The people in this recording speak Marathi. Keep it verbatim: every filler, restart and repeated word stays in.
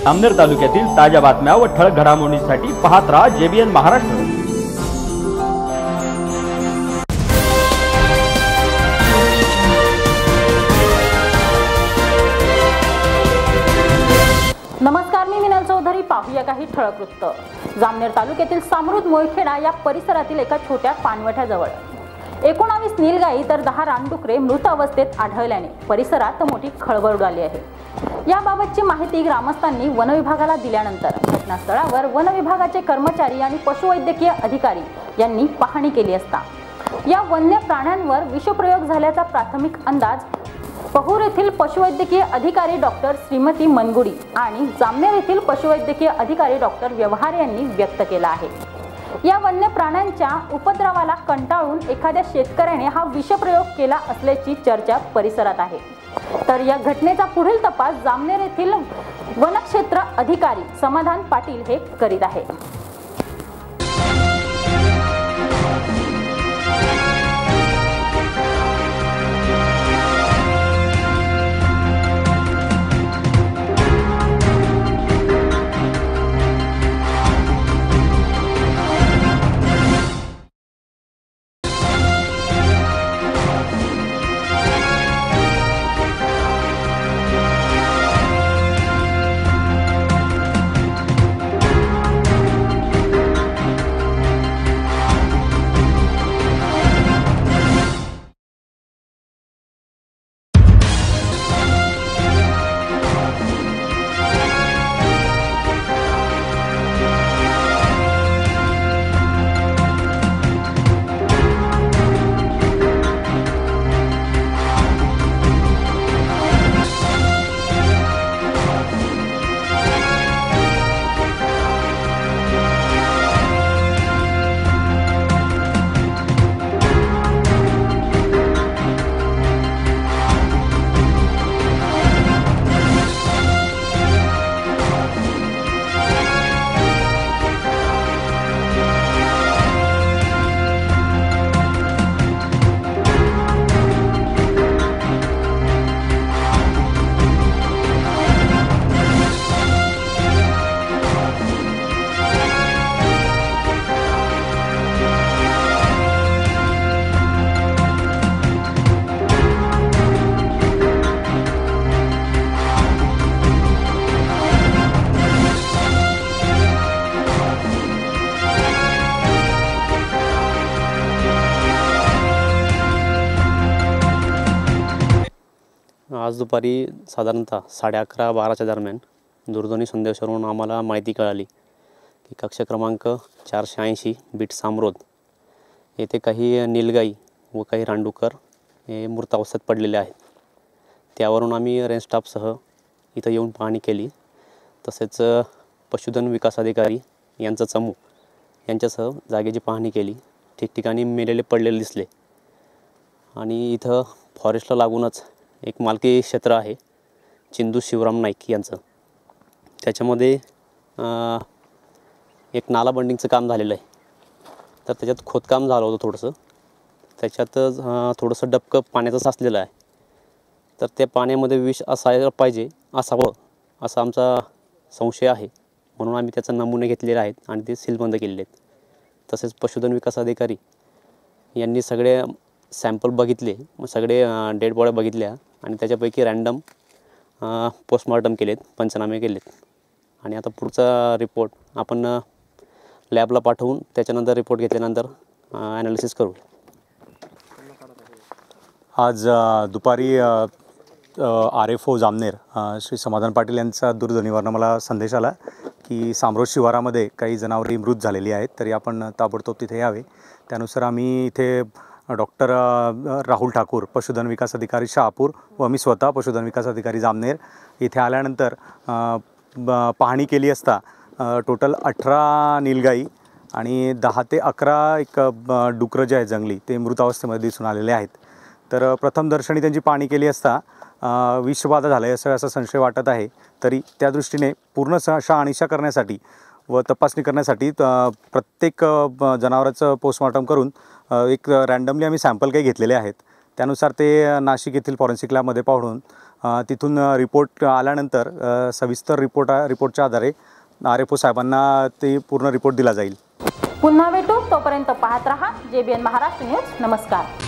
जामनेर तालुक्यातील ताज्या बातम्या व ठळक घडामोडींसाठी पाहत राहा जेबीएन महाराष्ट्र। नमस्कार, मी मिनल चौधरी। पाहूया काही ठळक वृत्त। जामनेर तालुक्यातील सामृद मोळखेडा या परिसरातील एका छोट्या पाणवठ्याजवळ एकोणावीस नीलगाई तर दहा रानडुकरे मृत अवस्थेत आढळल्याने परिसरात मोठी खळबळ उडाली आहे। याबाबतची माहिती ग्रामस्थांनी वन विभागाला दिल्यानंतर घटनास्थळावर वन विभागाचे कर्मचारी आणि पशुवैद्यकीय अधिकारी यांनी पाहणी केली असता या वन्य प्राण्यांवर विषप्रयोग झाल्याचा प्राथमिक अंदाज पहूर येथील पशुवैद्यकीय अधिकारी डॉक्टर श्रीमती मनगुडी आणि जामनेर येथील पशुवैद्यकीय अधिकारी डॉक्टर व्यवहार यांनी व्यक्त केला आहे। या वन्य प्राण्यांच्या उपद्रवाला कंटाळून एखाद्या शेतकऱ्याने हा विषप्रयोग केला असल्याची चर्चा परिसरात आहे। तर या घटनेचा पुढील तपास जामनेर येथील वनक्षेत्र अधिकारी समाधान पाटील हे करीत आहे। आज दुपारी साधारणतः साडे अकरा बाराच्या दरम्यान दूरध्वनी संदेशावरून आम्हाला माहिती कळाली की कक्ष क्रमांक चारशे ऐंशी बीट सामरोद येथे काही नीलगाई व काही रानडुकर हे मृत अवस्थेत पडलेले आहेत। त्यावरून आम्ही रेंज स्टाफसह इथं येऊन पाहणी केली। तसेच पशुधन विकास अधिकारी यांचा चमू यांच्यासह जागेची पाहणी केली। ठिकठिकाणी मेलेले पडलेले दिसले आणि इथं फॉरेस्टला लागूनच एक मालकी क्षेत्र आहे चिंदू शिवराम नाईक यांचं। त्याच्यामध्ये एक नाला बंडिंगचं काम झालेलं आहे। तर त्याच्यात खोदकाम झालं होतं थोडंसं, त्याच्यात थोडंसं डबकं पाण्याचं साचलेलं आहे। तर त्या पाण्यामध्ये विष असायला पाहिजे असावं असा आमचा संशय आहे, म्हणून आम्ही त्याचे नमुने घेतलेले आहेत आणि ते सीलबंद केलेले आहेत। तसेच पशुधन विकास अधिकारी यांनी सगळे सॅम्पल बघितले, मग सगळे डेड बॉड्या बघितल्या आणि त्याच्यापैकी रँडम पोस्टमॉर्टम केलेत, पंचनामे केलेत आणि आता पुढचा रिपोर्ट आपण लॅबला पाठवून त्याच्यानंतर रिपोर्ट घेतल्यानंतर ॲनालिसिस करू। आज दुपारी R F O Jamner Shri Samadhan Patil यांचा दूरध्वनीवरून मला संदेश आला की सामरोद शिवारामध्ये काही जनावरे मृत झालेली आहेत, तरी आपण ताबडतोब तिथे यावे। त्यानुसार आम्ही इथे डॉक्टर राहुल ठाकूर पशुधन विकास अधिकारी शहापूर व मी स्वतः पशुधन विकास अधिकारी जामनेर इथे आल्यानंतर पाहणी केली असता टोटल अठरा नीलगाई आणि दहा ते अकरा एक डुकरं जे आहे जंगली ते मृत अवस्थेमध्ये दिसून आलेले आहेत। तर प्रथम दर्शनी त्यांची पाहणी केली असता विषबाधा झाले असं असा संशय वाटत आहे। तरी त्या दृष्टीने पूर्ण शहानिशा करण्यासाठी व तपासणी करण्यासाठी प्रत्येक जनावराचं पोस्टमॉर्टम करून एक रँडमली आम्ही सॅम्पल काही घेतलेले आहेत। त्यानुसार ते नाशिक येथील फॉरेन्सिक लॅबमध्ये पाठवून अ, तिथून रिपोर्ट आल्यानंतर अ, सविस्तर रिपोर्ट रिपोर्टच्या आधारे आर एफ ओ साहेबांना ते पूर्ण रिपोर्ट दिला जाईल. पुन्हा भेटू, तोपर्यंत पाहत रहा जे बी एन महाराष्ट्र न्यूज. नमस्कार.